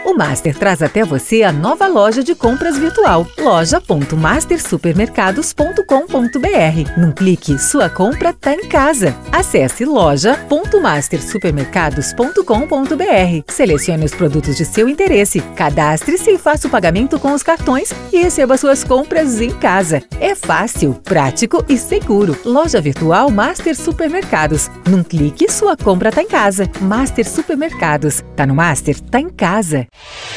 O Master traz até você a nova loja de compras virtual, loja.mastersupermercados.com.br. Num clique, sua compra está em casa. Acesse loja.mastersupermercados.com.br. Selecione os produtos de seu interesse, cadastre-se e faça o pagamento com os cartões e receba suas compras em casa. É fácil, prático e seguro. Loja virtual Master Supermercados. Num clique, sua compra está em casa. Master Supermercados. Tá no Master? Tá em casa.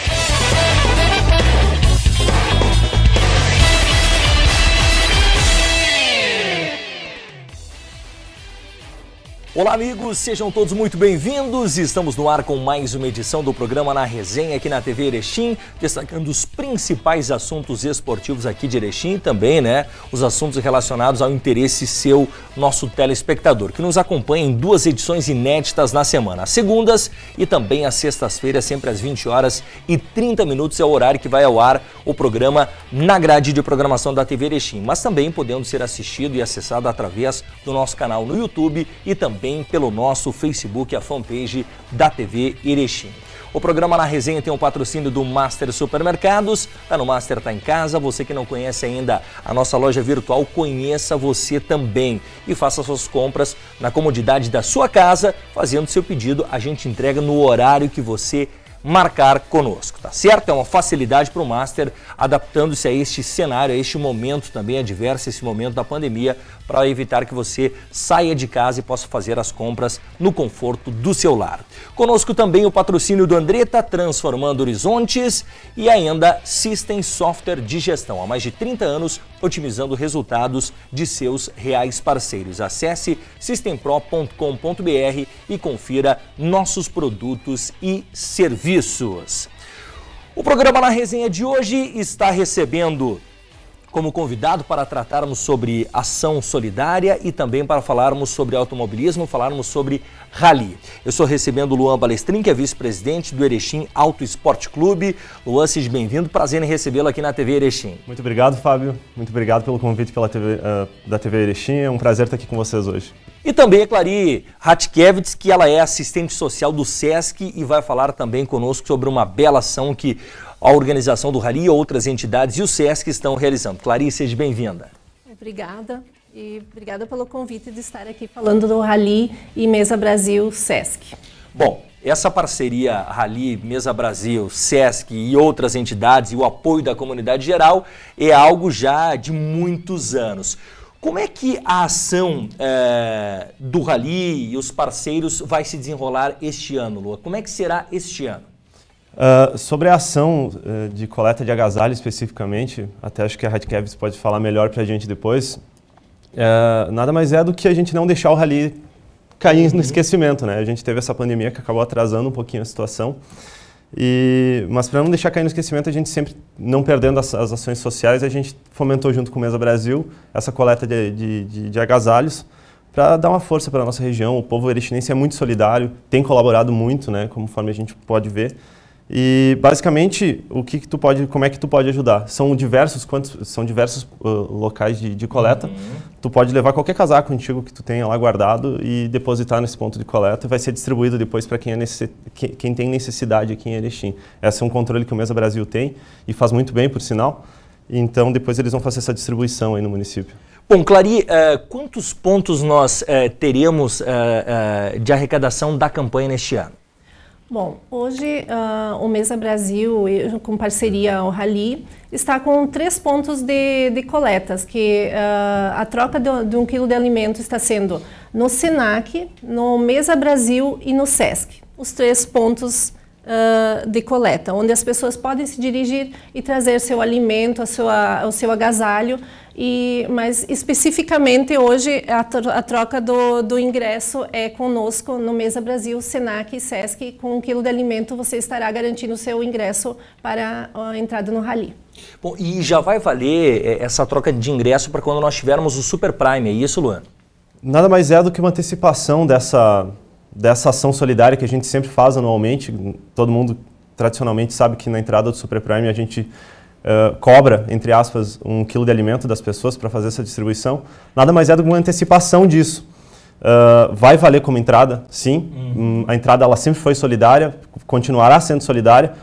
Olá amigos, sejam todos muito bem-vindos. Estamos no ar com mais uma edição do programa Na Resenha aqui na TV Erechim, destacando os principais assuntos esportivos aqui de Erechim e também, os assuntos relacionados ao interesse seu, nosso telespectador, que nos acompanha em duas edições inéditas na semana, às segundas e também às sextas-feiras, sempre às 20h30 é o horário que vai ao ar o programa na grade de programação da TV Erechim, mas também podendo ser assistido e acessado através do nosso canal no YouTube e também pelo nosso Facebook, a fanpage da TV Erechim. O programa Na Resenha tem um patrocínio do Master Supermercados. Tá no Master, tá em casa. Você que não conhece ainda a nossa loja virtual, conheça você também e faça suas compras na comodidade da sua casa, fazendo seu pedido. A gente entrega no horário que você marcar conosco, tá certo? É uma facilidade para o Master, adaptando-se a este cenário, a este momento também adverso, esse momento da pandemia, para evitar que você saia de casa e possa fazer as compras no conforto do seu lar. Conosco também o patrocínio do Andretta, transformando horizontes, e ainda System Software de Gestão, há mais de 30 anos, otimizando resultados de seus reais parceiros. Acesse systempro.com.br e confira nossos produtos e serviços. O programa Na Resenha de hoje está recebendo como convidado para tratarmos sobre ação solidária e também para falarmos sobre automobilismo, falarmos sobre rally. Eu estou recebendo o Luan Balestrin, que é vice-presidente do Erechim Auto Esporte Clube. Luan, seja bem-vindo, prazer em recebê-lo aqui na TV Erechim. Muito obrigado, Fábio. Muito obrigado pelo convite da TV Erechim. É um prazer estar aqui com vocês hoje. E também a Clary Hatkevitz, que ela é assistente social do SESC e vai falar também conosco sobre uma bela ação que a organização do Rally, outras entidades e o SESC estão realizando. Clary, seja bem-vinda. Obrigada e obrigada pelo convite de estar aqui falando do Rally e Mesa Brasil SESC. Bom, essa parceria Rally, Mesa Brasil, SESC e outras entidades e o apoio da comunidade geral é algo já de muitos anos. Como é que a ação do Rally e os parceiros vai se desenrolar este ano, Lua? Como é que será este ano? Sobre a ação de coleta de agasalho especificamente, até acho que a Hatkevitz pode falar melhor para a gente depois, nada mais é do que a gente não deixar o Rally cair no esquecimento, né? A gente teve essa pandemia que acabou atrasando um pouquinho a situação, mas para não deixar cair no esquecimento, a gente sempre, não perdendo as ações sociais, a gente fomentou junto com o Mesa Brasil essa coleta de agasalhos para dar uma força para a nossa região. O povo erechinense é muito solidário, tem colaborado muito, né, conforme a gente pode ver. E basicamente, como é que tu pode ajudar? São diversos locais de coleta. Tu pode levar qualquer casaco antigo que tu tenha lá guardado e depositar nesse ponto de coleta e vai ser distribuído depois para quem tem necessidade aqui em Erechim. Esse é um controle que o Mesa Brasil tem e faz muito bem, por sinal. Então depois eles vão fazer essa distribuição aí no município. Bom, Clary, quantos pontos nós teremos de arrecadação da campanha neste ano? Bom, hoje o Mesa Brasil, com parceria ao Rally, está com 3 pontos de coletas, que a troca de 1 quilo de alimento está sendo no SENAC, no Mesa Brasil e no SESC. Os 3 pontos de coleta, onde as pessoas podem se dirigir e trazer seu alimento, o seu agasalho, mas especificamente hoje a troca do ingresso é conosco no Mesa Brasil, SENAC e SESC. Com 1 quilo de alimento você estará garantindo o seu ingresso para a entrada no Rally. Bom, e já vai valer essa troca de ingresso para quando nós tivermos o Super Prime, é isso, Luan? Nada mais é do que uma antecipação dessa ação solidária que a gente sempre faz anualmente. Todo mundo tradicionalmente sabe que na entrada do Super Prime a gente cobra, entre aspas, 1 quilo de alimento das pessoas para fazer essa distribuição. Nada mais é do que uma antecipação disso. Vai valer como entrada, sim. A entrada ela sempre foi solidária, continuará sendo solidária,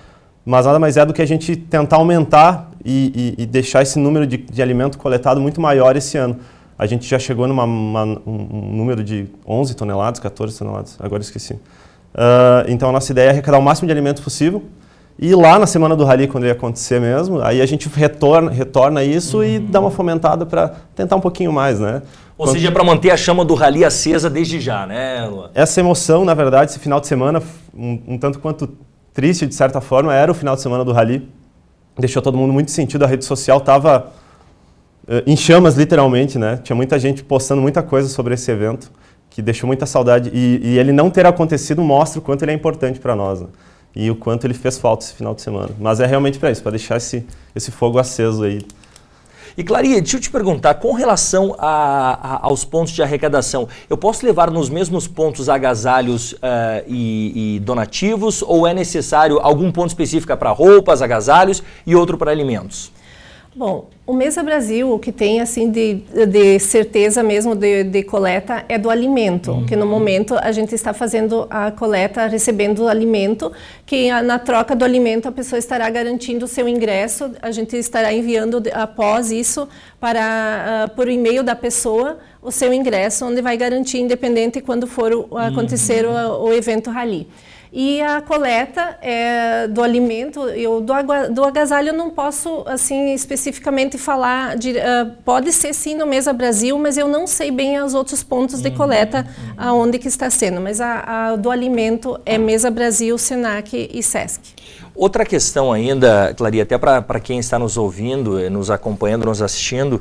mas nada mais é do que a gente tentar aumentar e deixar esse número de alimento coletado muito maior esse ano. A gente já chegou um número de 11 toneladas, 14 toneladas, agora esqueci. Então a nossa ideia é arrecadar o máximo de alimentos possível. E lá na semana do Rally, quando ele acontecer mesmo, aí a gente retorna isso e dá uma fomentada para tentar um pouquinho mais, né? Ou seja, para manter a chama do Rally acesa desde já, né, Luan? Essa emoção, na verdade, esse final de semana, um tanto quanto triste, de certa forma, era o final de semana do Rally. Deixou todo mundo muito sentido, a rede social estava em chamas, literalmente, né? Tinha muita gente postando muita coisa sobre esse evento, que deixou muita saudade. E ele não ter acontecido mostra o quanto ele é importante para nós, né? E o quanto ele fez falta esse final de semana. Mas é realmente para isso, para deixar esse fogo aceso aí. E Clarinha, deixa eu te perguntar, com relação aos pontos de arrecadação, eu posso levar nos mesmos pontos agasalhos e donativos, ou é necessário algum ponto específico para roupas, agasalhos e outro para alimentos? Bom, o Mesa Brasil, o que tem assim de certeza mesmo de coleta é do alimento, que no momento a gente está fazendo a coleta, recebendo o alimento, que na troca do alimento a pessoa estará garantindo o seu ingresso, a gente estará enviando após isso por e-mail da pessoa o seu ingresso, onde vai garantir independente quando for acontecer o evento Rally. E a coleta do alimento, do agasalho eu não posso assim especificamente falar, pode ser sim no Mesa Brasil, mas eu não sei bem os outros pontos de coleta aonde que está sendo, mas a do alimento é Mesa Brasil, Senac e Sesc. Outra questão ainda, Clarinha, até para quem está nos ouvindo, nos acompanhando, nos assistindo,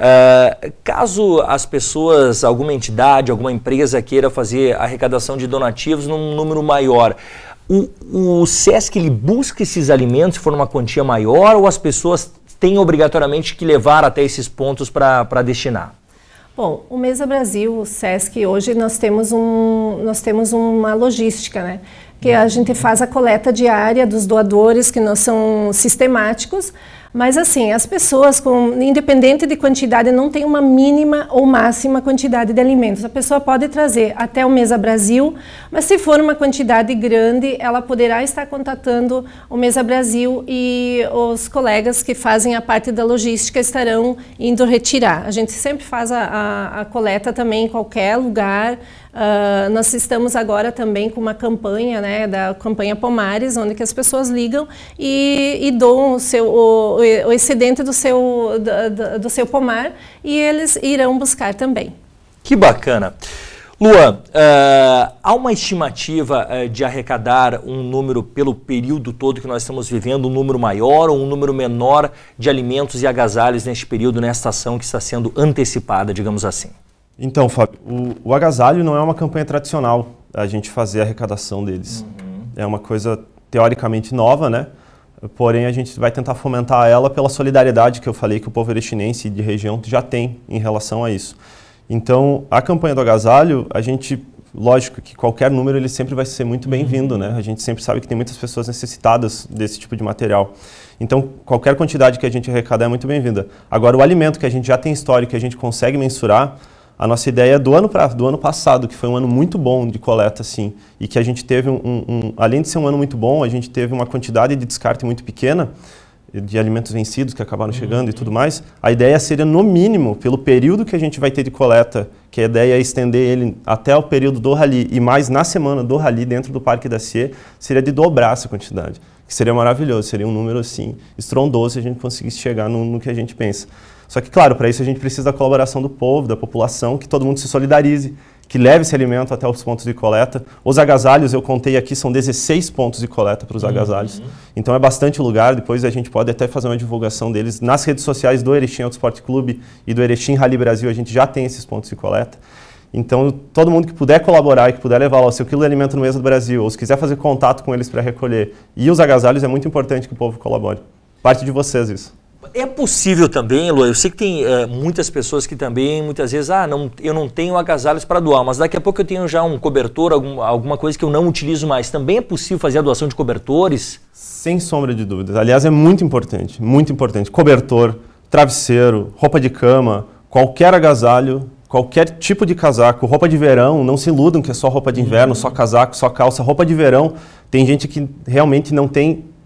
caso as pessoas, alguma entidade, alguma empresa queira fazer arrecadação de donativos num número maior, o Sesc ele busca esses alimentos se for uma quantia maior ou as pessoas têm obrigatoriamente que levar até esses pontos para destinar? Bom, o Mesa Brasil, o Sesc, hoje nós temos uma logística, né? Que a gente faz a coleta diária dos doadores, que não são sistemáticos, mas assim, as pessoas, independente de quantidade, não tem uma mínima ou máxima quantidade de alimentos. A pessoa pode trazer até o Mesa Brasil, mas se for uma quantidade grande, ela poderá estar contatando o Mesa Brasil e os colegas que fazem a parte da logística estarão indo retirar. A gente sempre faz a coleta também em qualquer lugar. Nós estamos agora também com uma campanha, né, da campanha Pomares, onde que as pessoas ligam e doam o excedente do seu pomar e eles irão buscar também. Que bacana. Luan, há uma estimativa de arrecadar um número pelo período todo que nós estamos vivendo, um número maior ou um número menor de alimentos e agasalhos neste período, nesta ação que está sendo antecipada, digamos assim? Então, Fábio, o agasalho não é uma campanha tradicional, a gente fazer a arrecadação deles. É uma coisa teoricamente nova, né? Porém, a gente vai tentar fomentar ela pela solidariedade que eu falei que o povo erechinense de região já tem em relação a isso. Então, a campanha do agasalho, a gente, lógico que qualquer número ele sempre vai ser muito bem-vindo, né? A gente sempre sabe que tem muitas pessoas necessitadas desse tipo de material. Então, qualquer quantidade que a gente arrecadar é muito bem-vinda. Agora, o alimento que a gente já tem histórico, que a gente consegue mensurar, a nossa ideia do ano passado, que foi um ano muito bom de coleta, assim, e que a gente teve além de ser um ano muito bom, a gente teve uma quantidade de descarte muito pequena, de alimentos vencidos que acabaram chegando e tudo mais. A ideia seria, no mínimo, pelo período que a gente vai ter de coleta, que a ideia é estender ele até o período do Rally e mais na semana do Rally dentro do Parque da CIE, seria de dobrar essa quantidade, que seria maravilhoso, seria um número assim estrondoso se a gente conseguisse chegar no que a gente pensa. Só que, claro, para isso a gente precisa da colaboração do povo, da população, que todo mundo se solidarize, que leve esse alimento até os pontos de coleta. Os agasalhos, eu contei aqui, são 16 pontos de coleta para os agasalhos. Então é bastante lugar, depois a gente pode até fazer uma divulgação deles. Nas redes sociais do Erechim Autosport Clube e do Erechim Rally Brasil, a gente já tem esses pontos de coleta. Então, todo mundo que puder colaborar e que puder levar lá o seu quilo de alimento no Mesa do Brasil, ou se quiser fazer contato com eles para recolher, e os agasalhos, é muito importante que o povo colabore. Parte de vocês isso. É possível também, Lu, eu sei que tem muitas pessoas que também, muitas vezes, eu não tenho agasalhos para doar, mas daqui a pouco eu tenho já um cobertor, alguma coisa que eu não utilizo mais. Também é possível fazer a doação de cobertores? Sem sombra de dúvidas. Aliás, é muito importante, muito importante. Cobertor, travesseiro, roupa de cama, qualquer agasalho, qualquer tipo de casaco, roupa de verão, não se iludam que é só roupa de inverno, só casaco, só calça. Roupa de verão, tem gente que realmente não tem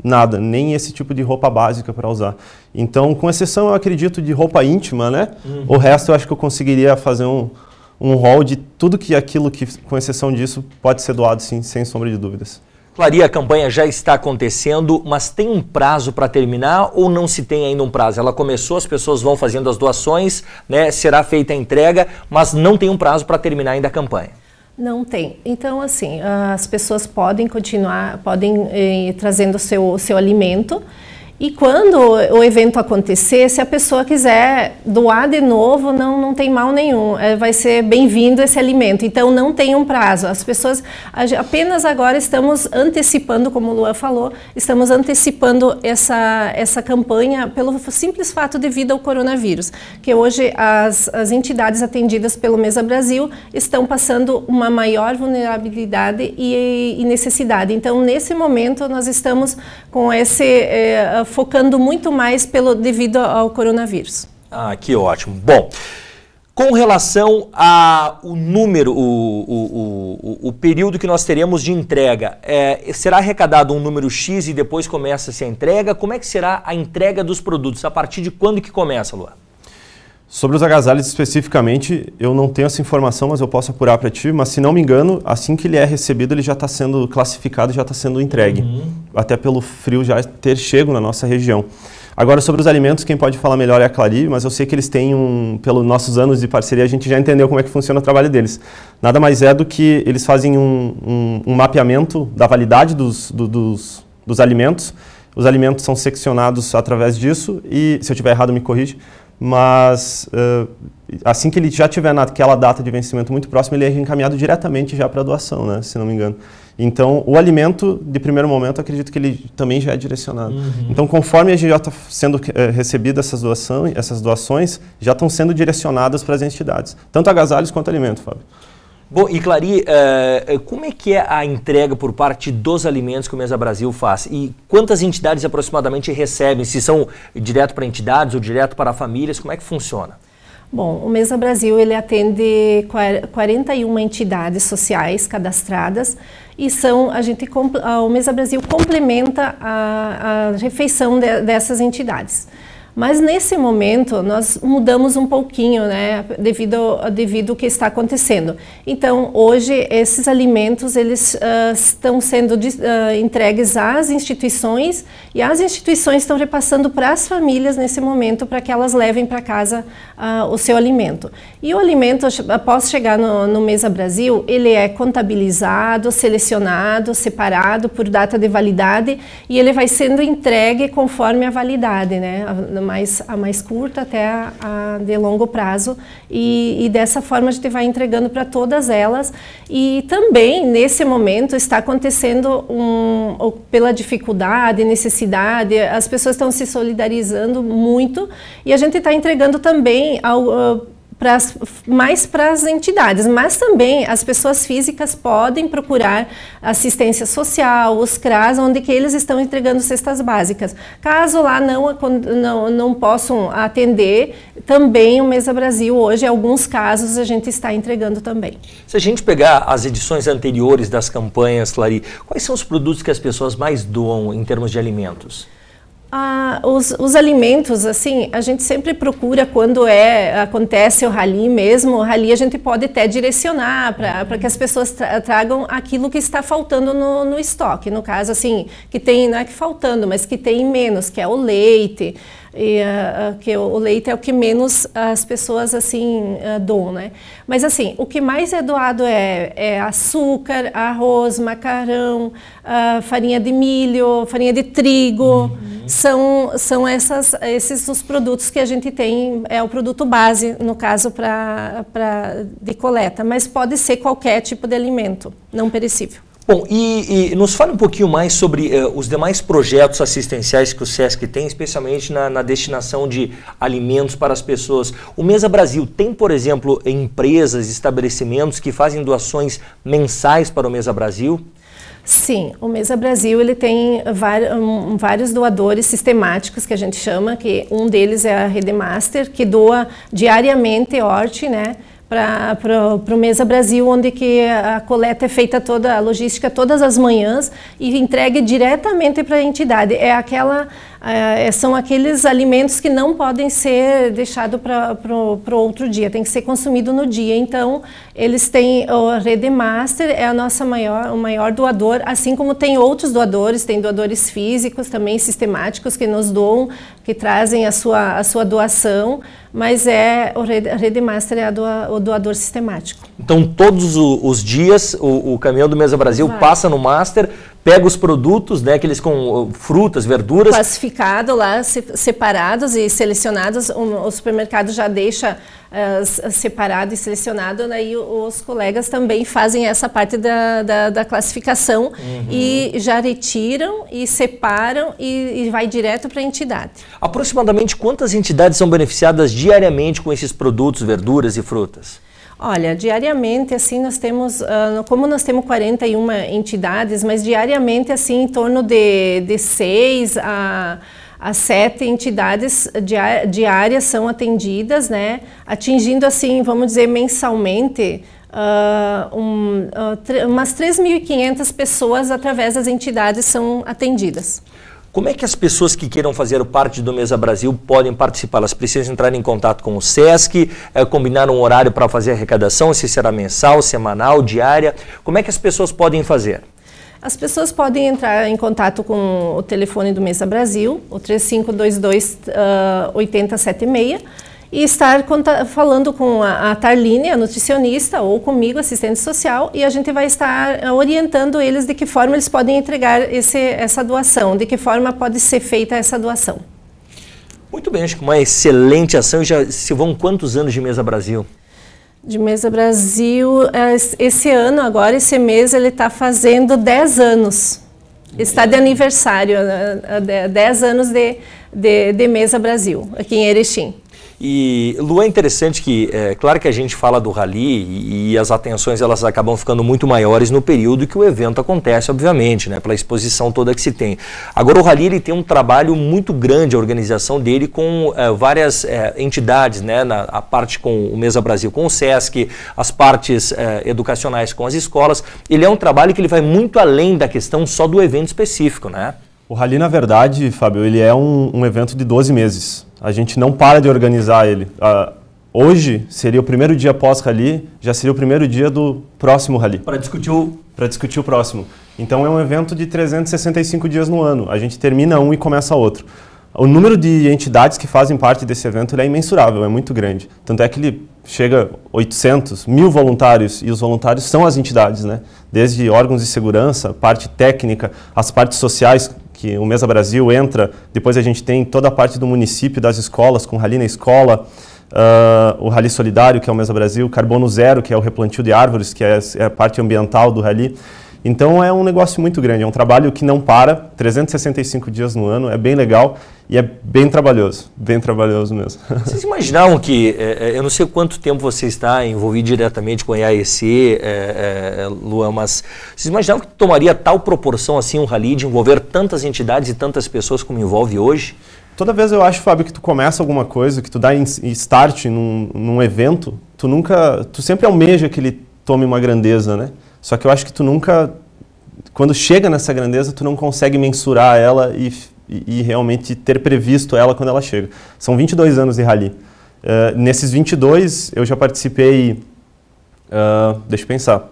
nada, nem esse tipo de roupa básica para usar. Então, com exceção, eu acredito, de roupa íntima, né? O resto eu acho que eu conseguiria fazer um rol de tudo aquilo que, com exceção disso, pode ser doado, sim, sem sombra de dúvidas. Clary, a campanha já está acontecendo, mas tem um prazo para terminar ou não se tem ainda um prazo? Ela começou, as pessoas vão fazendo as doações, né? Será feita a entrega, mas não tem um prazo para terminar ainda a campanha. Não tem. Então, assim, as pessoas podem continuar, podem ir trazendo o seu alimento. E quando o evento acontecer, se a pessoa quiser doar de novo, não tem mal nenhum. Vai ser bem-vindo esse alimento. Então, não tem um prazo. As pessoas, apenas agora estamos antecipando, como o Luan falou, estamos antecipando essa campanha pelo simples fato devido ao coronavírus. Que hoje as entidades atendidas pelo Mesa Brasil estão passando uma maior vulnerabilidade e necessidade. Então, nesse momento, nós estamos com focando muito mais devido ao coronavírus. Ah, que ótimo. Bom, com relação ao número, o período que nós teremos de entrega, será arrecadado um número X e depois começa-se a entrega? Como é que será a entrega dos produtos? A partir de quando que começa, Luan? Sobre os agasalhos especificamente, eu não tenho essa informação, mas eu posso apurar para ti, mas se não me engano, assim que ele é recebido, ele já está sendo classificado, já está sendo entregue. Até pelo frio já ter chego na nossa região. Agora, sobre os alimentos, quem pode falar melhor é a Clary, mas eu sei que eles têm pelos nossos anos de parceria, a gente já entendeu como é que funciona o trabalho deles. Nada mais é do que eles fazem um mapeamento da validade dos alimentos. Os alimentos são seccionados através disso e, se eu estiver errado, me corrige. Mas assim que ele já tiver naquela data de vencimento muito próxima, ele é encaminhado diretamente já para doação, né, se não me engano. Então, o alimento, de primeiro momento, acredito que ele também já é direcionado. Então, conforme a gente já está sendo recebido essas doações, já estão sendo direcionadas para as entidades, tanto agasalhos quanto alimento, Fábio. Bom, e Clary, como é que é a entrega por parte dos alimentos que o Mesa Brasil faz? E quantas entidades aproximadamente recebem? Se são direto para entidades ou direto para famílias, como é que funciona? Bom, o Mesa Brasil ele atende 41 entidades sociais cadastradas e o Mesa Brasil complementa a refeição dessas entidades. Mas nesse momento nós mudamos um pouquinho, né, devido ao que está acontecendo. Então hoje esses alimentos eles estão sendo entregues às instituições e as instituições estão repassando para as famílias nesse momento para que elas levem para casa o seu alimento. E o alimento, após chegar no Mesa Brasil, ele é contabilizado, selecionado, separado por data de validade e ele vai sendo entregue conforme a validade, né? A mais curta até a de longo prazo e dessa forma a gente vai entregando para todas elas e também nesse momento está acontecendo pela dificuldade, necessidade, as pessoas estão se solidarizando muito e a gente está entregando também mais para as entidades, mas também as pessoas físicas podem procurar assistência social, os CRAS, onde que eles estão entregando cestas básicas. Caso lá não possam atender, também o Mesa Brasil hoje, em alguns casos, a gente está entregando também. Se a gente pegar as edições anteriores das campanhas, Clary, quais são os produtos que as pessoas mais doam em termos de alimentos? Os alimentos, assim, a gente sempre procura quando acontece o rally mesmo, o rally a gente pode até direcionar para que as pessoas tragam aquilo que está faltando no estoque, no caso, assim, que tem, não é que faltando, mas que tem menos, que é o leite, que o leite é o que menos as pessoas, assim, doam, né? Mas, assim, o que mais é doado é açúcar, arroz, macarrão, farinha de milho, farinha de trigo, são esses os produtos que a gente tem, é o produto base, no caso, de coleta, mas pode ser qualquer tipo de alimento não perecível. Bom, e nos fale um pouquinho mais sobre os demais projetos assistenciais que o SESC tem, especialmente na destinação de alimentos para as pessoas. O Mesa Brasil tem, por exemplo, empresas, estabelecimentos que fazem doações mensais para o Mesa Brasil? Sim, o Mesa Brasil ele tem vários doadores sistemáticos que a gente chama, que um deles é a Rede Master, que doa diariamente horte, né, para o Mesa Brasil, onde que a coleta é feita toda, a logística todas as manhãs e entregue diretamente para a entidade. São aqueles alimentos que não podem ser deixados para outro dia, tem que ser consumido no dia. Então, eles têm, a Rede Master é o maior doador, assim como tem outros doadores, tem doadores físicos também, sistemáticos, que nos doam, que trazem a sua doação, mas a Rede Master é o doador sistemático. Então, todos os dias, o caminhão do Mesa Brasil passa no Master, pega os produtos, né, aqueles com frutas, verduras. Classificado lá, separados e selecionados, o supermercado já deixa separado e selecionado, daí os colegas também fazem essa parte da classificação e já retiram e separam e vai direto para a entidade. Aproximadamente quantas entidades são beneficiadas diariamente com esses produtos, verduras e frutas? Olha, diariamente, assim, nós temos, como nós temos 41 entidades, mas diariamente, assim, em torno de 6 a 7 entidades diárias são atendidas, né? Atingindo, assim, vamos dizer, mensalmente, umas 3.500 pessoas através das entidades são atendidas. Como é que as pessoas que queiram fazer parte do Mesa Brasil podem participar? Elas precisam entrar em contato com o SESC, combinar um horário para fazer a arrecadação, se será mensal, semanal, diária. Como é que as pessoas podem fazer? As pessoas podem entrar em contato com o telefone do Mesa Brasil, o 3522-8076, e estar falando com a Tarline, a nutricionista, ou comigo, assistente social, e a gente vai estar orientando eles de que forma eles podem entregar essa doação, de que forma pode ser feita essa doação. Muito bem, acho que uma excelente ação. Já se vão quantos anos de Mesa Brasil? De Mesa Brasil, esse ano, agora, esse mês, ele está fazendo 10 anos. Está de aniversário, 10 anos de Mesa Brasil, aqui em Erechim. E, Lu, é interessante que, claro que a gente fala do rally e as atenções elas acabam ficando muito maiores no período que o evento acontece, obviamente, né, pela exposição toda que se tem. Agora, o rally ele tem um trabalho muito grande, a organização dele, com várias entidades, né, a parte com o Mesa Brasil, com o SESC, as partes educacionais com as escolas. Ele é um trabalho que ele vai muito além da questão só do evento específico, né? O rally, na verdade, Fábio, ele é um evento de 12 meses. A gente não para de organizar ele. Hoje seria o primeiro dia pós-rally, já seria o primeiro dia do próximo rally. Para discutir o próximo. Então é um evento de 365 dias no ano. A gente termina um e começa outro. O número de entidades que fazem parte desse evento ele é imensurável, é muito grande. Tanto é que ele chega a 800, 1.000 voluntários, e os voluntários são as entidades, né? Desde órgãos de segurança, parte técnica, as partes sociais, que o Mesa Brasil entra, depois a gente tem toda a parte do município, das escolas, com Rally na Escola, o Rally Solidário, que é o Mesa Brasil, Carbono Zero, que é o replantio de árvores, que é a parte ambiental do Rally. Então é um negócio muito grande, é um trabalho que não para, 365 dias no ano, é bem legal e é bem trabalhoso mesmo. Vocês imaginavam que, eu não sei quanto tempo você está envolvido diretamente com a IAEC, Luan, mas vocês imaginavam que tomaria tal proporção assim um rally de envolver tantas entidades e tantas pessoas como envolve hoje? Toda vez eu acho, Fábio, que tu começa alguma coisa, que tu dá start num evento, tu sempre almeja que ele tome uma grandeza, né? Só que eu acho que tu nunca, quando chega nessa grandeza, tu não consegue mensurar ela e realmente ter previsto ela quando ela chega. São 22 anos de rally. Nesses 22, eu já participei, deixa eu pensar,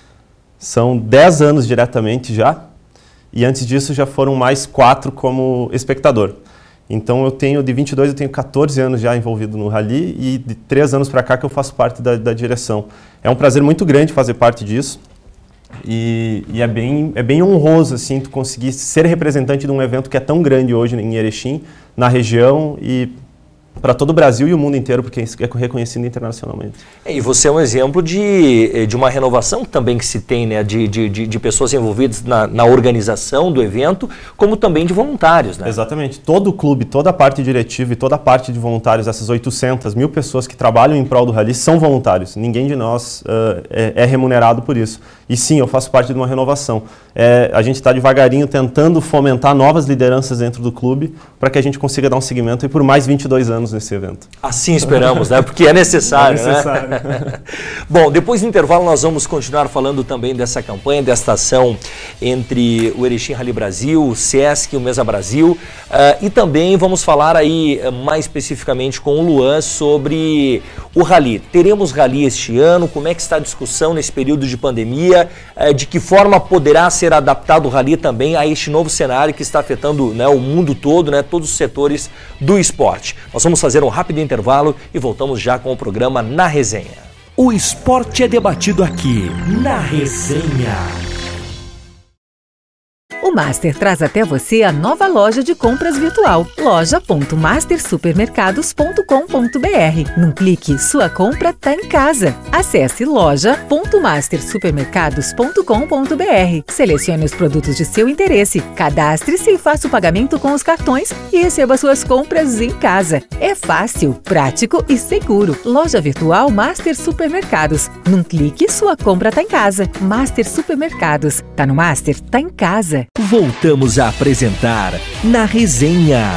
são 10 anos diretamente já, e antes disso já foram mais 4 como espectador. Então de 22 eu tenho 14 anos já envolvido no rally e de 3 anos para cá que eu faço parte da direção. É um prazer muito grande fazer parte disso. E é bem honroso assim, tu conseguir ser representante de um evento que é tão grande hoje em Erechim, na região e para todo o Brasil e o mundo inteiro, porque é reconhecido internacionalmente. E você é um exemplo de uma renovação também que se tem, né, de pessoas envolvidas na organização do evento, como também de voluntários, né? Exatamente. Todo o clube, toda a parte diretiva e toda a parte de voluntários, essas 800, 1.000 pessoas que trabalham em prol do rally são voluntários. Ninguém de nós é remunerado por isso. E sim, eu faço parte de uma renovação. A gente está devagarinho tentando fomentar novas lideranças dentro do clube para que a gente consiga dar um seguimento e por mais 22 anos teremos nesse evento. Assim esperamos, né? Porque é necessário, né? Bom, depois do intervalo nós vamos continuar falando também dessa campanha, desta ação entre o Erechim Rally Brasil, o Sesc, o Mesa Brasil, e também vamos falar aí mais especificamente com o Luan sobre o Rally. Teremos Rally este ano? Como é que está a discussão nesse período de pandemia? De que forma poderá ser adaptado o Rally também a este novo cenário que está afetando, né, o mundo todo, né, todos os setores do esporte? Nós vamos fazer um rápido intervalo e voltamos já com o programa Na Resenha. O esporte é debatido aqui, na Resenha. O Master traz até você a nova loja de compras virtual, loja.mastersupermercados.com.br. Num clique, sua compra está em casa. Acesse loja.mastersupermercados.com.br. Selecione os produtos de seu interesse, cadastre-se e faça o pagamento com os cartões e receba suas compras em casa. É fácil, prático e seguro. Loja virtual Master Supermercados. Num clique, sua compra está em casa. Master Supermercados. Tá no Master? Tá em casa. Voltamos a apresentar Na Resenha.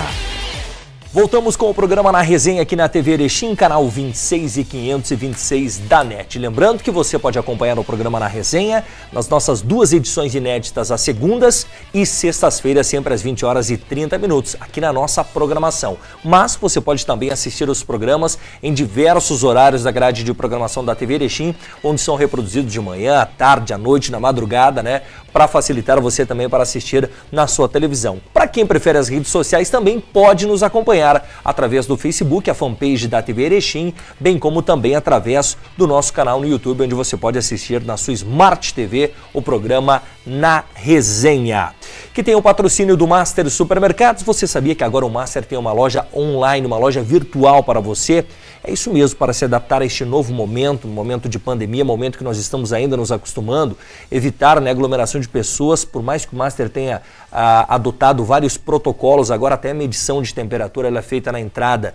Voltamos com o programa Na Resenha aqui na TV Erechim, canal 26 e 526 da NET. Lembrando que você pode acompanhar o programa Na Resenha nas nossas duas edições inéditas, às segundas e sextas-feiras, sempre às 20 horas e 30 minutos, aqui na nossa programação. Mas você pode também assistir os programas em diversos horários da grade de programação da TV Erechim, onde são reproduzidos de manhã, à tarde, à noite, na madrugada, né? Para facilitar você também para assistir na sua televisão. Para quem prefere as redes sociais, também pode nos acompanhar através do Facebook, a fanpage da TV Erechim, bem como também através do nosso canal no YouTube, onde você pode assistir na sua Smart TV o programa Na Resenha. Que tem o patrocínio do Master Supermercados. Você sabia que agora o Master tem uma loja online, uma loja virtual para você? É isso mesmo, para se adaptar a este novo momento, um momento de pandemia, momento que nós estamos ainda nos acostumando, evitar, né, aglomeração de pessoas, por mais que o Master tenha adotado vários protocolos, agora até a medição de temperatura ela é feita na entrada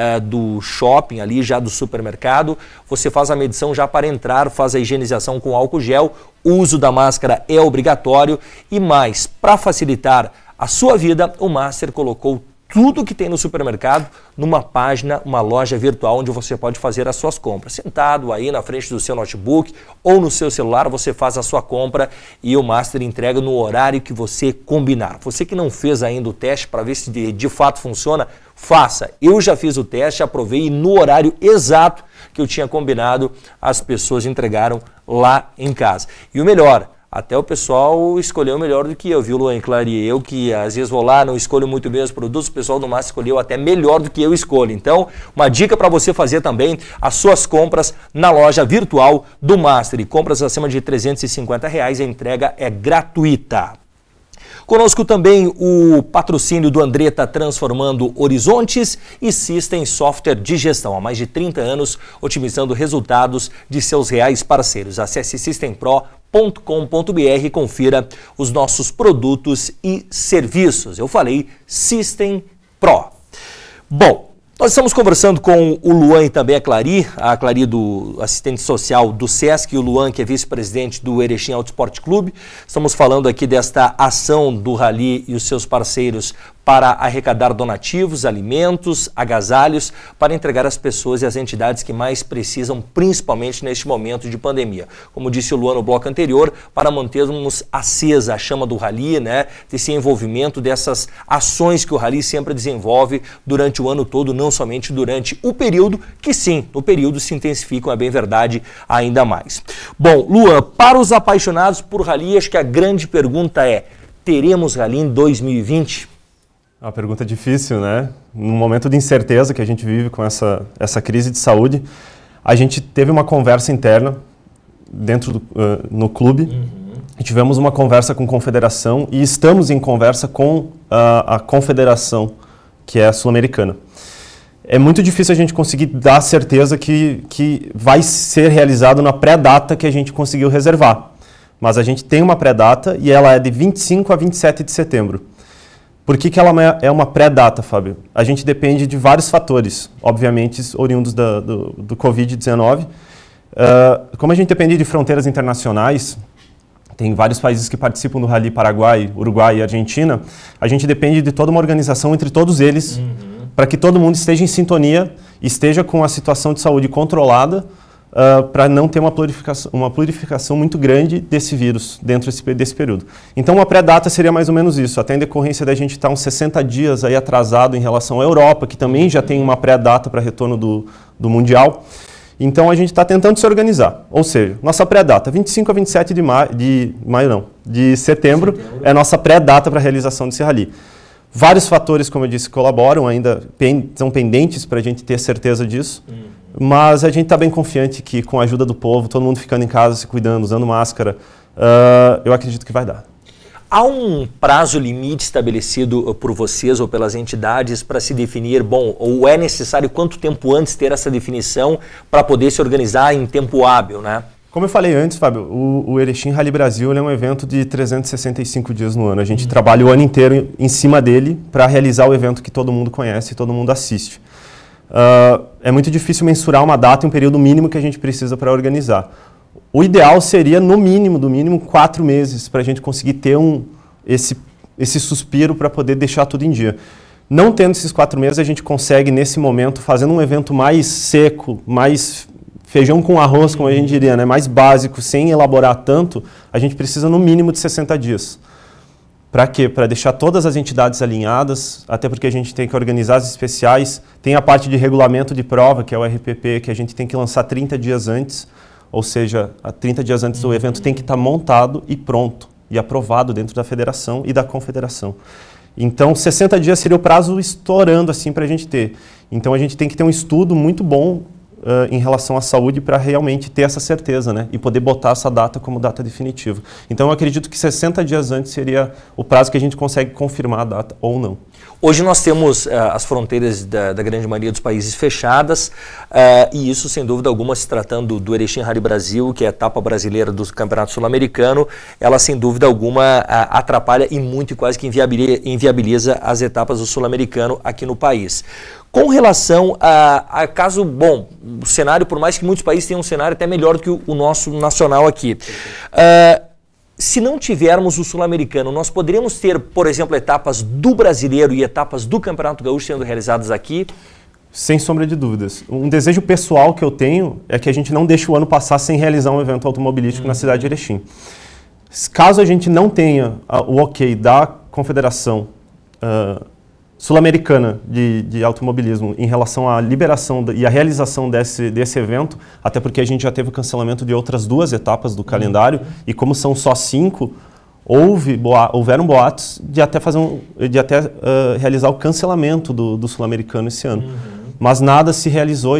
do shopping, ali já do supermercado, você faz a medição já para entrar, faz a higienização com álcool gel, o uso da máscara é obrigatório e mais, para facilitar a sua vida, o Master colocou tudo que tem no supermercado numa página, uma loja virtual onde você pode fazer as suas compras. Sentado aí na frente do seu notebook ou no seu celular, você faz a sua compra e o Master entrega no horário que você combinar. Você que não fez ainda o teste para ver se de fato funciona, faça. Eu já fiz o teste, aprovei e no horário exato que eu tinha combinado, as pessoas entregaram lá em casa. E o melhor, até o pessoal escolheu melhor do que eu, viu, Luan? Claro, e eu que às vezes vou lá, não escolho muito bem os produtos, o pessoal do Master escolheu até melhor do que eu escolho. Então, uma dica para você fazer também as suas compras na loja virtual do Master. E compras acima de R$350, a entrega é gratuita. Conosco também o patrocínio do Andretta Transformando Horizontes e System Software de Gestão. Há mais de 30 anos, otimizando resultados de seus reais parceiros. Acesse systempro.com.br e confira os nossos produtos e serviços. Eu falei System Pro. Bom, nós estamos conversando com o Luan e também a Clary do assistente social do Sesc, e o Luan, que é vice-presidente do Erechim Auto Esporte Clube. Estamos falando aqui desta ação do Rally e os seus parceiros para arrecadar donativos, alimentos, agasalhos, para entregar às pessoas e às entidades que mais precisam, principalmente neste momento de pandemia. Como disse o Luan no bloco anterior, para mantermos acesa a chama do Rally, né, desse envolvimento, dessas ações que o Rally sempre desenvolve durante o ano todo, não somente durante o período, que sim, no período se intensificam, é bem verdade, ainda mais. Bom, Luan, para os apaixonados por Rally, acho que a grande pergunta é, teremos Rally em 2020? Uma pergunta difícil, né? No momento de incerteza que a gente vive com essa crise de saúde, a gente teve uma conversa interna dentro no clube, e tivemos uma conversa com a confederação e estamos em conversa com a confederação, que é a sul-americana. É muito difícil a gente conseguir dar certeza que vai ser realizado na pré-data que a gente conseguiu reservar. Mas a gente tem uma pré-data e ela é de 25 a 27 de setembro. Por que ela é uma pré-data, Fábio? A gente depende de vários fatores, obviamente oriundos do Covid-19. Como a gente depende de fronteiras internacionais, tem vários países que participam do Rally, Paraguai, Uruguai e Argentina, a gente depende de toda uma organização entre todos eles para que todo mundo esteja em sintonia, esteja com a situação de saúde controlada, para não ter uma prolificação muito grande desse vírus dentro desse período. Então, uma pré-data seria mais ou menos isso, até em decorrência da gente estar uns 60 dias aí atrasado em relação à Europa, que também já tem uma pré-data para retorno do Mundial. Então, a gente está tentando se organizar. Ou seja, nossa pré-data, 25 a 27 de setembro, é nossa pré-data para a realização desse rally. Vários fatores, como eu disse, colaboram, ainda são pendentes para a gente ter certeza disso. Mas a gente está bem confiante que, com a ajuda do povo, todo mundo ficando em casa, se cuidando, usando máscara, eu acredito que vai dar. Há um prazo limite estabelecido por vocês ou pelas entidades para se definir, bom, ou é necessário quanto tempo antes ter essa definição para poder se organizar em tempo hábil, né? Como eu falei antes, Fábio, o Erechim Rally Brasil é um evento de 365 dias no ano. A gente trabalha o ano inteiro em cima dele para realizar o evento que todo mundo conhece e todo mundo assiste. É muito difícil mensurar uma data e um período mínimo que a gente precisa para organizar. O ideal seria, no mínimo 4 meses para a gente conseguir ter esse suspiro para poder deixar tudo em dia. Não tendo esses 4 meses, a gente consegue, nesse momento, fazendo um evento mais seco, mais feijão com arroz, como a gente diria, né? Mais básico, sem elaborar tanto, a gente precisa no mínimo de 60 dias. Para quê? Para deixar todas as entidades alinhadas, até porque a gente tem que organizar as especiais, tem a parte de regulamento de prova, que é o RPP, que a gente tem que lançar 30 dias antes, ou seja, 30 dias antes o evento tem que estar montado e pronto, e aprovado dentro da federação e da confederação. Então, 60 dias seria o prazo estourando assim para a gente ter. Então, a gente tem que ter um estudo muito bom em relação à saúde para realmente ter essa certeza, né? E poder botar essa data como data definitiva. Então, eu acredito que 60 dias antes seria o prazo que a gente consegue confirmar a data ou não. Hoje nós temos as fronteiras da grande maioria dos países fechadas e isso, sem dúvida alguma, se tratando do Erechim Rally Brasil, que é a etapa brasileira do Campeonato Sul-Americano, ela, sem dúvida alguma, atrapalha e muito e quase que inviabiliza as etapas do Sul-Americano aqui no país. Com relação a caso, bom, o cenário, por mais que muitos países tenham um cenário até melhor do que o nosso nacional aqui, se não tivermos o Sul-Americano, nós poderíamos ter, por exemplo, etapas do Brasileiro e etapas do Campeonato Gaúcho sendo realizadas aqui? Sem sombra de dúvidas. Um desejo pessoal que eu tenho é que a gente não deixe o ano passar sem realizar um evento automobilístico na cidade de Erechim. Caso a gente não tenha o ok da Confederação Sul-Americana de Automobilismo em relação à liberação e à realização desse evento, até porque a gente já teve o cancelamento de outras 2 etapas do calendário, e como são só 5, houveram boatos de até, realizar o cancelamento do Sul-Americano esse ano. Mas nada se realizou e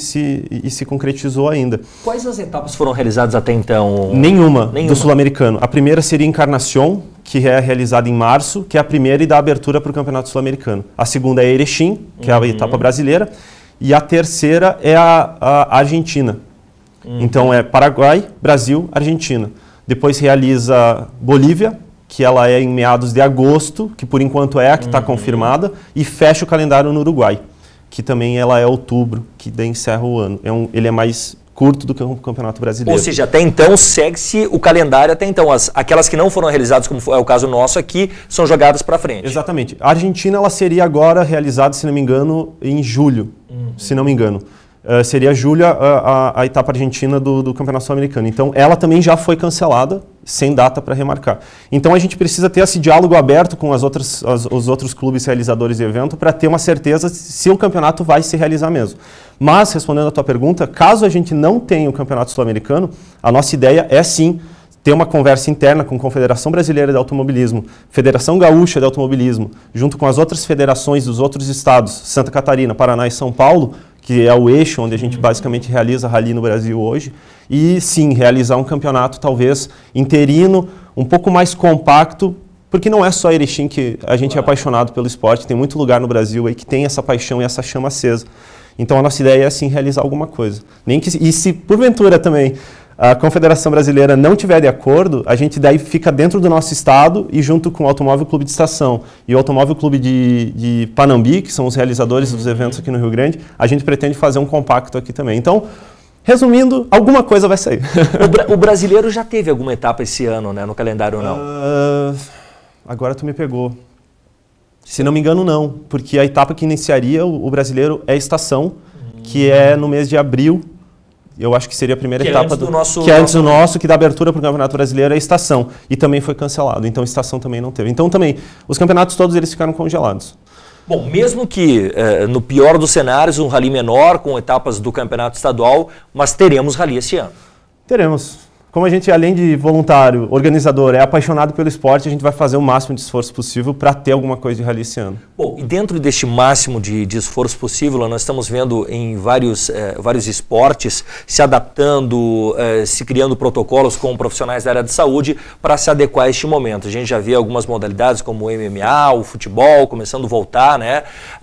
se concretizou ainda. Quais as etapas foram realizadas até então? Nenhuma. Do Sul-Americano. A primeira seria Encarnación, que é realizada em março, que é a primeira e dá abertura para o Campeonato Sul-Americano. A segunda é Erechim, que é a etapa brasileira. E a terceira é a Argentina. Então é Paraguai, Brasil, Argentina. Depois realiza Bolívia, que ela é em meados de agosto, que por enquanto é a que está confirmada, e fecha o calendário no Uruguai, que também ela é outubro, que daí encerra o ano. Ele é mais curto do que o Campeonato Brasileiro. Ou seja, até então segue-se o calendário até então. Aquelas que não foram realizadas, como é o caso nosso aqui, são jogadas para frente. Exatamente. A Argentina ela seria agora realizada, se não me engano, em julho, se não me engano. Seria julho a etapa argentina do Campeonato Sul-Americano. Então, ela também já foi cancelada, sem data para remarcar. Então, a gente precisa ter esse diálogo aberto com os outros clubes realizadores de evento para ter uma certeza se o campeonato vai se realizar mesmo. Mas, respondendo a tua pergunta, caso a gente não tenha o Campeonato Sul-Americano, a nossa ideia é sim ter uma conversa interna com a Confederação Brasileira de Automobilismo, Federação Gaúcha de Automobilismo, junto com as outras federações dos outros estados, Santa Catarina, Paraná e São Paulo, que é o eixo onde a gente basicamente realiza rally no Brasil hoje, e sim, realizar um campeonato talvez interino, um pouco mais compacto, porque não é só Erechim que a gente é apaixonado pelo esporte, tem muito lugar no Brasil aí que tem essa paixão e essa chama acesa. Então a nossa ideia é sim realizar alguma coisa. E se porventura também a Confederação Brasileira não tiver de acordo, a gente daí fica dentro do nosso estado e junto com o Automóvel Clube de Estação e o Automóvel Clube de Panambi, que são os realizadores dos eventos aqui no Rio Grande, a gente pretende fazer um compacto aqui também. Então, resumindo, alguma coisa vai sair. O brasileiro já teve alguma etapa esse ano, né, no calendário ou não? Agora tu me pegou. Se não me engano, não, porque a etapa que iniciaria o brasileiro é a estação, que é no mês de abril. Eu acho que seria a primeira etapa que é antes do nosso, que dá abertura para o Campeonato Brasileiro, é a estação. E também foi cancelado, então a estação também não teve. Então também, os campeonatos todos eles ficaram congelados. Bom, mesmo que no pior dos cenários, um rally menor, com etapas do campeonato estadual, mas teremos rally esse ano. Teremos. Como a gente, além de voluntário, organizador, é apaixonado pelo esporte, a gente vai fazer o máximo de esforço possível para ter alguma coisa de rally esse ano. Bom, e dentro deste máximo de esforço possível, nós estamos vendo em vários esportes se adaptando, se criando protocolos com profissionais da área de saúde para se adequar a este momento. A gente já vê algumas modalidades como o MMA, o futebol, começando a voltar, né,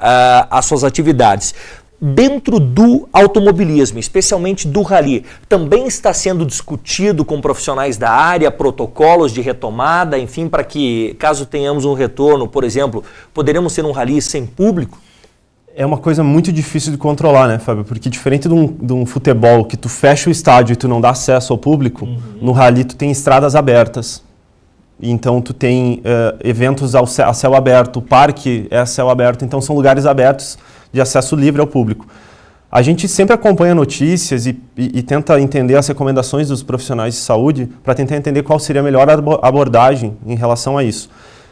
às suas atividades. Dentro do automobilismo, especialmente do rally, também está sendo discutido com profissionais da área, protocolos de retomada, enfim, para que, caso tenhamos um retorno, por exemplo, poderemos ter um rally sem público? É uma coisa muito difícil de controlar, né, Fábio? Porque diferente de um futebol que tu fecha o estádio e tu não dá acesso ao público, no rally tu tem estradas abertas. Então tu tem eventos a céu aberto, o parque é a céu aberto, então são lugares abertos de acesso livre ao público. A gente sempre acompanha notícias e tenta entender as recomendações dos profissionais de saúde para tentar entender qual seria a melhor abordagem em relação a isso.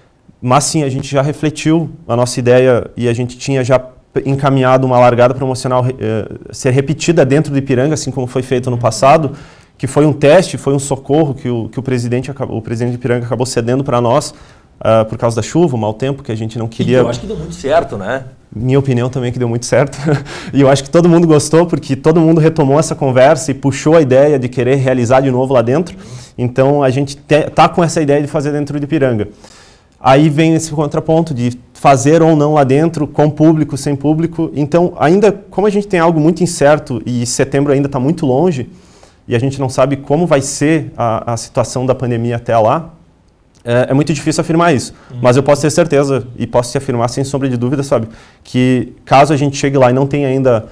Mas sim, a gente já refletiu a nossa ideia e a gente tinha já encaminhado uma largada promocional ser repetida dentro do Ipiranga, assim como foi feito no passado, que foi um teste, foi um socorro que o presidente de Ipiranga acabou cedendo para nós por causa da chuva, o mau tempo, que a gente não queria... Eu acho que deu muito certo, né? Minha opinião também é que deu muito certo. E eu acho que todo mundo gostou, porque todo mundo retomou essa conversa e puxou a ideia de querer realizar de novo lá dentro. Então a gente está com essa ideia de fazer dentro de Ipiranga. Aí vem esse contraponto de fazer ou não lá dentro, com público, sem público. Então, ainda como a gente tem algo muito incerto e setembro ainda está muito longe, e a gente não sabe como vai ser a situação da pandemia até lá, é muito difícil afirmar isso. Mas eu posso ter certeza, e posso te afirmar sem sombra de dúvida, sabe, que caso a gente chegue lá e não tenha ainda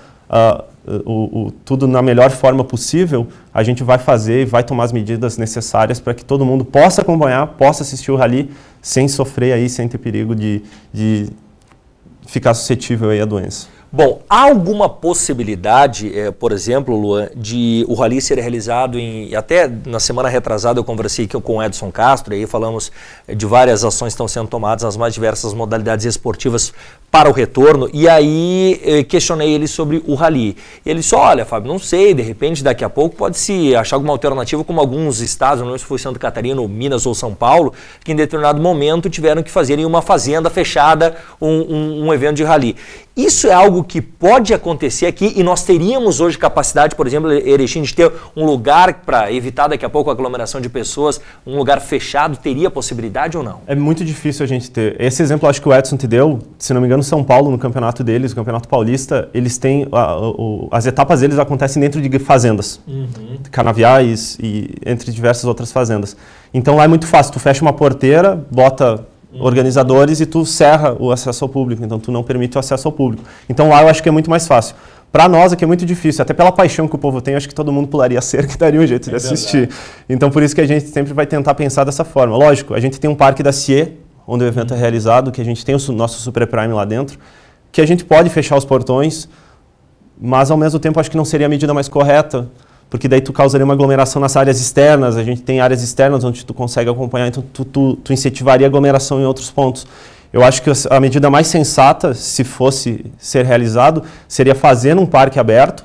tudo na melhor forma possível, a gente vai fazer e vai tomar as medidas necessárias para que todo mundo possa acompanhar, possa assistir o rally sem sofrer aí, sem ter perigo de ficar suscetível aí à doença. Bom, há alguma possibilidade, por exemplo, Luan, de o rally ser realizado até na semana retrasada eu conversei aqui com o Edson Castro, e aí falamos de várias ações que estão sendo tomadas nas mais diversas modalidades esportivas para o retorno, e aí questionei ele sobre o rally. E ele disse, olha, Fábio, não sei, de repente daqui a pouco pode-se achar alguma alternativa, como alguns estados, não sei se foi Santa Catarina, ou Minas ou São Paulo, que em determinado momento tiveram que fazer em uma fazenda fechada um evento de rally. Isso é algo que pode acontecer aqui e nós teríamos hoje capacidade, por exemplo, Erechim, de ter um lugar para evitar daqui a pouco a aglomeração de pessoas, um lugar fechado, teria possibilidade ou não? É muito difícil a gente ter. Esse exemplo acho que o Edson te deu, se não me engano, São Paulo, no campeonato deles, o Campeonato Paulista, eles têm, as etapas deles acontecem dentro de fazendas, canaviais e entre diversas outras fazendas. Então lá é muito fácil, tu fecha uma porteira, bota organizadores e tu cerra o acesso ao público, então tu não permite o acesso ao público. Então lá eu acho que é muito mais fácil. Para nós aqui é muito difícil, até pela paixão que o povo tem, acho que todo mundo pularia a cerca e daria um jeito de assistir. Então por isso que a gente sempre vai tentar pensar dessa forma. Lógico, a gente tem um parque da CIE, onde o evento é realizado, que a gente tem o nosso Super Prime lá dentro, que a gente pode fechar os portões, mas ao mesmo tempo acho que não seria a medida mais correta, porque daí tu causaria uma aglomeração nas áreas externas, a gente tem áreas externas onde tu consegue acompanhar, então tu incentivaria a aglomeração em outros pontos. Eu acho que a medida mais sensata, se fosse ser realizado, seria fazer um parque aberto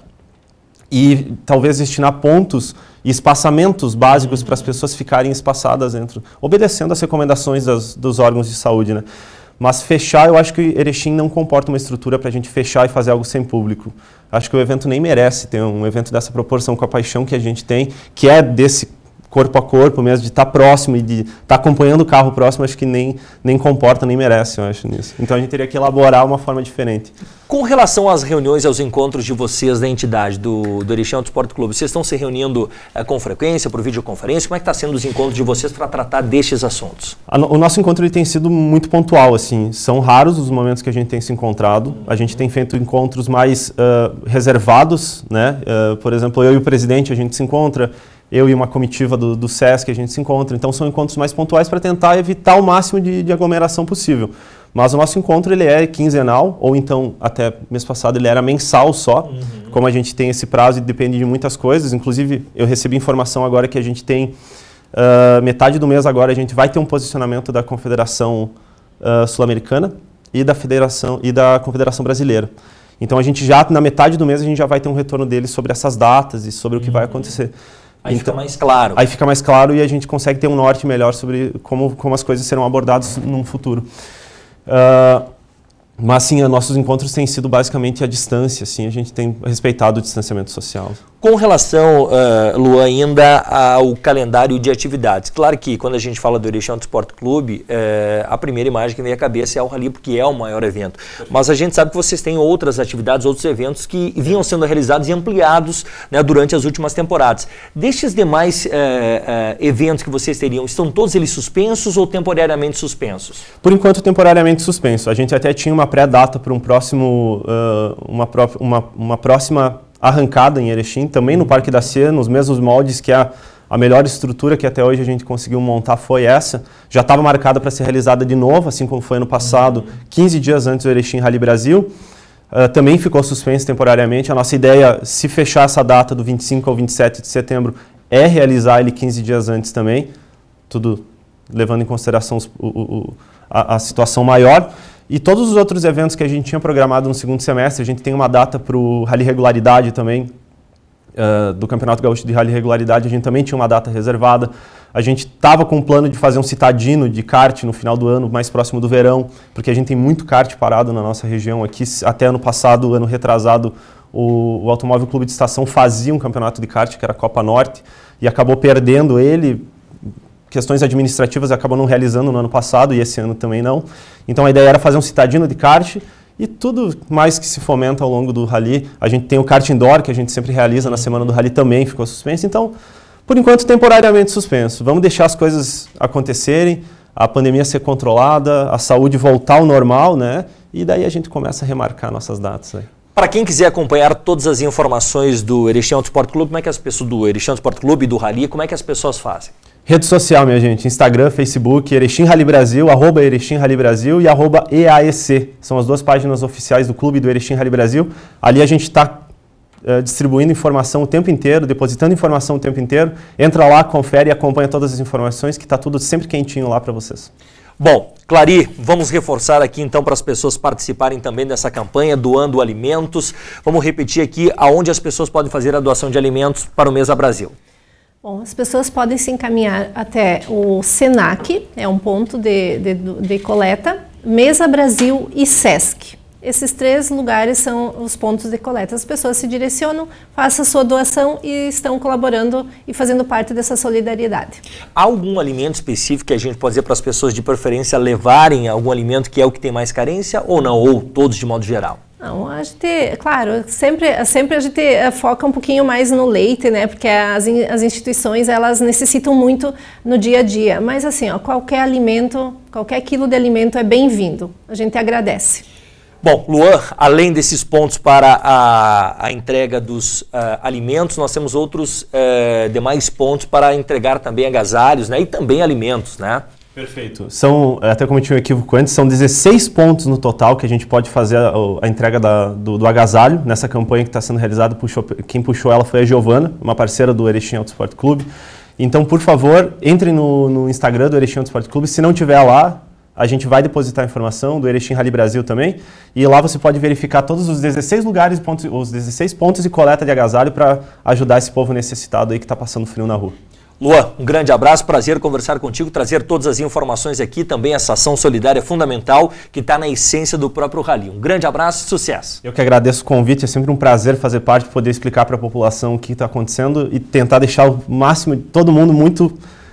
e talvez destinar pontos e espaçamentos básicos para as pessoas ficarem espaçadas dentro, obedecendo as recomendações dos órgãos de saúde, né? Mas fechar, eu acho que Erechim não comporta uma estrutura para a gente fechar e fazer algo sem público. Acho que o evento nem merece ter um evento dessa proporção, com a paixão que a gente tem, que é desse corpo a corpo mesmo, de estar próximo e de estar acompanhando o carro próximo, acho que nem comporta, nem merece, eu acho, nisso. Então a gente teria que elaborar uma forma diferente. Com relação às reuniões e aos encontros de vocês da entidade, do Erechim Autosport Clube, vocês estão se reunindo com frequência, por videoconferência? Como é que está sendo os encontros de vocês para tratar destes assuntos? O nosso encontro ele tem sido muito pontual, assim. São raros os momentos que a gente tem se encontrado. A gente tem feito encontros mais reservados, né? Por exemplo, eu e o presidente, a gente se encontra, eu e uma comitiva do SESC, a gente se encontra. Então são encontros mais pontuais para tentar evitar o máximo de aglomeração possível. Mas o nosso encontro ele é quinzenal, ou então, até mês passado, ele era mensal só. Como a gente tem esse prazo e depende de muitas coisas. Inclusive, eu recebi informação agora que a gente tem, metade do mês agora, a gente vai ter um posicionamento da Confederação Sul-Americana e da Confederação Brasileira. Então, a gente já, na metade do mês, a gente já vai ter um retorno deles sobre essas datas e sobre o que vai acontecer. Aí então, fica mais claro. Aí fica mais claro e a gente consegue ter um norte melhor sobre como as coisas serão abordadas num futuro. Mas, sim, nossos encontros têm sido basicamente à distância, assim, a gente tem respeitado o distanciamento social. Com relação, Luan, ainda ao calendário de atividades. Claro que quando a gente fala do Erechim Auto Esporte Clube, a primeira imagem que vem à cabeça é o Rally, porque é o maior evento. Mas a gente sabe que vocês têm outras atividades, outros eventos que vinham sendo realizados e ampliados, né, durante as últimas temporadas. Destes demais eventos que vocês teriam, estão todos eles suspensos ou temporariamente suspensos? Por enquanto, temporariamente suspenso. A gente até tinha uma pré-data para um próximo, uma próxima arrancada em Erechim, também no Parque da Sé, nos mesmos moldes, que a melhor estrutura que até hoje a gente conseguiu montar foi essa. Já estava marcada para ser realizada de novo, assim como foi ano passado, 15 dias antes do Erechim Rally Brasil. Também ficou suspenso temporariamente. A nossa ideia, se fechar essa data do 25 ao 27 de setembro, é realizar ele 15 dias antes também, tudo levando em consideração a situação maior. E todos os outros eventos que a gente tinha programado no segundo semestre, a gente tem uma data para o Rally Regularidade também, do Campeonato Gaúcho de Rally Regularidade, a gente também tinha uma data reservada. A gente estava com um plano de fazer um citadino de kart no final do ano, mais próximo do verão, porque a gente tem muito kart parado na nossa região aqui. Até ano passado, ano retrasado, o Automóvel Clube de Estação fazia um campeonato de kart, que era a Copa Norte, e acabou perdendo ele. Questões administrativas acabam não realizando no ano passado e esse ano também não. Então a ideia era fazer um citadino de kart e tudo mais que se fomenta ao longo do Rally. A gente tem o kart indoor, que a gente sempre realiza na semana do Rally, também ficou suspenso. Então, por enquanto, temporariamente suspenso. Vamos deixar as coisas acontecerem, a pandemia ser controlada, a saúde voltar ao normal, né? E daí a gente começa a remarcar nossas datas aí. Para quem quiser acompanhar todas as informações do Erechim Auto Esporte Clube, como é que as pessoas do Erechim Auto Esporte Clube e do Rally, como é que as pessoas fazem? Rede social, minha gente, Instagram, Facebook, Erechim Rally Brasil, @Erechim Rally Brasil e @EAEC. São as duas páginas oficiais do clube do Erechim Rally Brasil. Ali a gente está distribuindo informação o tempo inteiro, depositando informação o tempo inteiro. Entra lá, confere e acompanha todas as informações, que está tudo sempre quentinho lá para vocês. Bom, Clary, vamos reforçar aqui então para as pessoas participarem também dessa campanha, doando alimentos. Vamos repetir aqui aonde as pessoas podem fazer a doação de alimentos para o Mesa Brasil. Bom, as pessoas podem se encaminhar até o SENAC, é um ponto de coleta, Mesa Brasil e SESC. Esses 3 lugares são os pontos de coleta. As pessoas se direcionam, façam a sua doação e estão colaborando e fazendo parte dessa solidariedade. Há algum alimento específico que a gente pode dizer para as pessoas de preferência levarem algum alimento que é o que tem mais carência ou não, ou todos de modo geral? Não, a gente, claro, sempre a gente foca um pouquinho mais no leite, né? Porque as instituições, elas necessitam muito no dia a dia. Mas assim, ó, qualquer alimento, qualquer quilo de alimento é bem-vindo. A gente agradece. Bom, Luan, além desses pontos para a entrega dos alimentos, nós temos outros demais pontos para entregar também agasalhos, né? E também alimentos, né? Perfeito. São, até como eu tinha um equívoco antes, são 16 pontos no total que a gente pode fazer a entrega do agasalho nessa campanha que está sendo realizada. Quem puxou ela foi a Giovana, uma parceira do Erechim Auto Esporte Clube. Então, por favor, entre no Instagram do Erechim Auto Esporte Clube. Se não tiver lá, a gente vai depositar a informação do Erechim Rally Brasil também. E lá você pode verificar todos os 16 lugares, os 16 pontos de coleta de agasalho para ajudar esse povo necessitado aí que está passando frio na rua. Luan, um grande abraço, prazer conversar contigo, trazer todas as informações aqui, também essa ação solidária fundamental que está na essência do próprio Rally. Um grande abraço e sucesso. Eu que agradeço o convite, é sempre um prazer fazer parte, poder explicar para a população o que está acontecendo e tentar deixar o máximo de todo mundo muito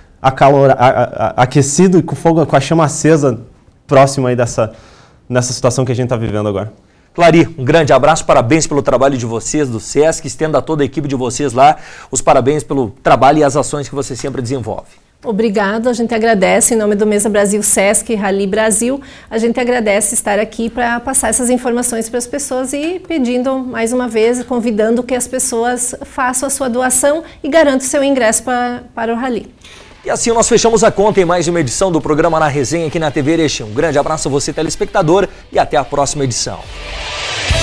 aquecido e com fogo, com a chama acesa próximo aí nessa situação que a gente está vivendo agora. Clary, um grande abraço, parabéns pelo trabalho de vocês, do SESC, estenda a toda a equipe de vocês lá, os parabéns pelo trabalho e as ações que você sempre desenvolve. Obrigado, a gente agradece em nome do Mesa Brasil, SESC, Rally Brasil, a gente agradece estar aqui para passar essas informações para as pessoas e pedindo mais uma vez, convidando que as pessoas façam a sua doação e garantam o seu ingresso para o Rally. E assim nós fechamos a conta em mais uma edição do programa Na Resenha aqui na TV Erechim. Um grande abraço a você, telespectador, e até a próxima edição.